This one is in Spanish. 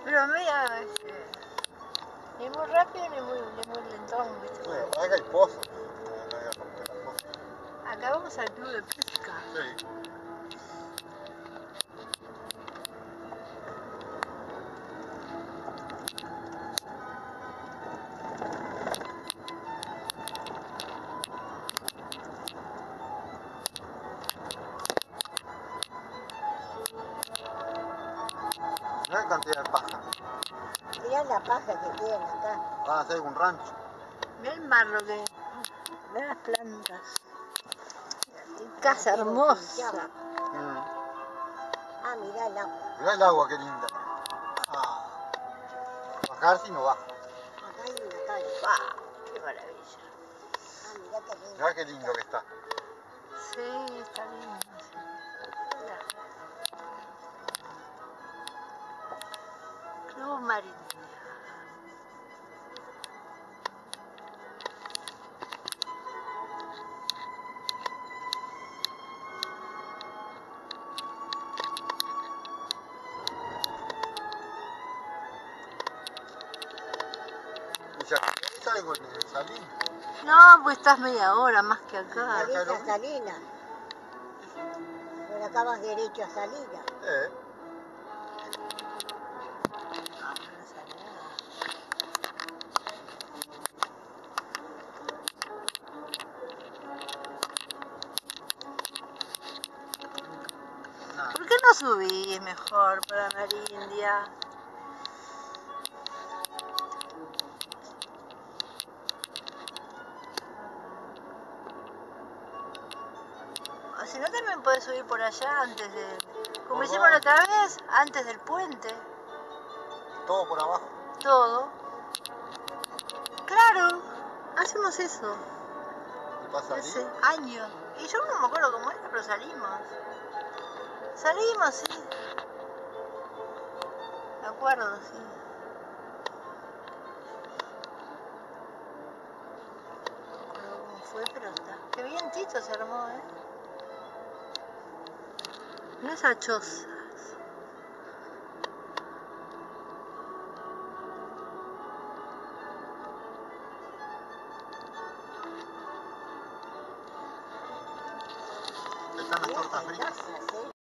Pero mira, ni muy rápido ni muy lentón, ¿viste? Sí, acá hay pozos. Acá hay como que la pozo. Acá vamos al club de pesca. Sí. Mirá qué cantidad de pájaros. Mirá la paja que tienen acá. Van a hacer un rancho. Mirá el mar, lo que... Mirá las plantas. Qué casa hermosa. Ah, mirá el agua. Mirá el agua, qué linda. Ah, bajar si no baja. Acá hay una calle. ¡Wow! ¡Qué maravilla! Ah, mirá qué lindo. Mirá qué lindo que está. Sí, está lindo. Sí. Mirá. Club Marindia. Y ya salgo de salir. No, pues estás media hora más que acá. Salís a Salinas. Por acá vas derecho a Salinas. No, no sale nada. Nada. ¿Por qué no subís mejor para Marindia? O si no, también puedes subir por allá antes de... Como hicimos la otra vez, antes del puente. Todo por abajo. Todo. Claro, hacemos eso. ¿Y para salir? Hace años. Y yo no me acuerdo cómo era, pero salimos. Salimos, sí. Me acuerdo, sí. No me acuerdo cómo fue, pero está. Qué bien Tito se armó, ¿eh? Mira esa choza. Están las tortas fritas. Gracias,